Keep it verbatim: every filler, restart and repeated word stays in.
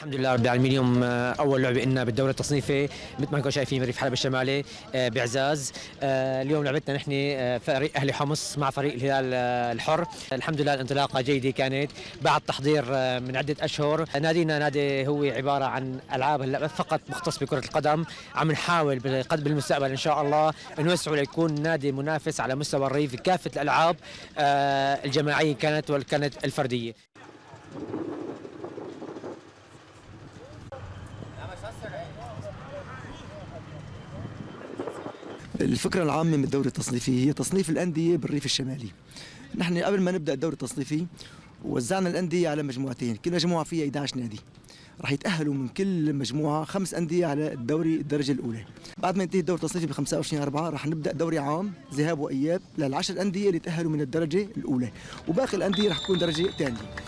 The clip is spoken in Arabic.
الحمد لله رب العالمين. اليوم اول لعبه لنا بالدوري التصنيفي مثل ما انكم شايفين من ريف حلب الشمالي بعزاز. اليوم لعبتنا نحن فريق اهلي حمص مع فريق الهلال الحر. الحمد لله الانطلاقه جيده كانت بعد تحضير من عده اشهر. نادينا نادي هو عباره عن العاب هلا فقط مختص بكره القدم. عم نحاول بالمستقبل ان شاء الله نوسعه ليكون نادي منافس على مستوى الريف في كافه الالعاب الجماعيه كانت وكانت الفرديه. الفكرة العامة من الدوري التصنيفي هي تصنيف الأندية بالريف الشمالي. نحن قبل ما نبدأ الدوري التصنيفي وزعنا الأندية على مجموعتين، كل مجموعة فيها إحدى عشر نادي. راح يتأهلوا من كل مجموعة خمس أندية على الدوري الدرجة الأولى. بعد ما ينتهي الدوري التصنيفي ب خمسة وعشرين أربعة راح نبدأ دوري عام ذهاب وإياب للعشر أندية اللي تأهلوا من الدرجة الأولى، وباقي الأندية راح تكون درجة ثانية.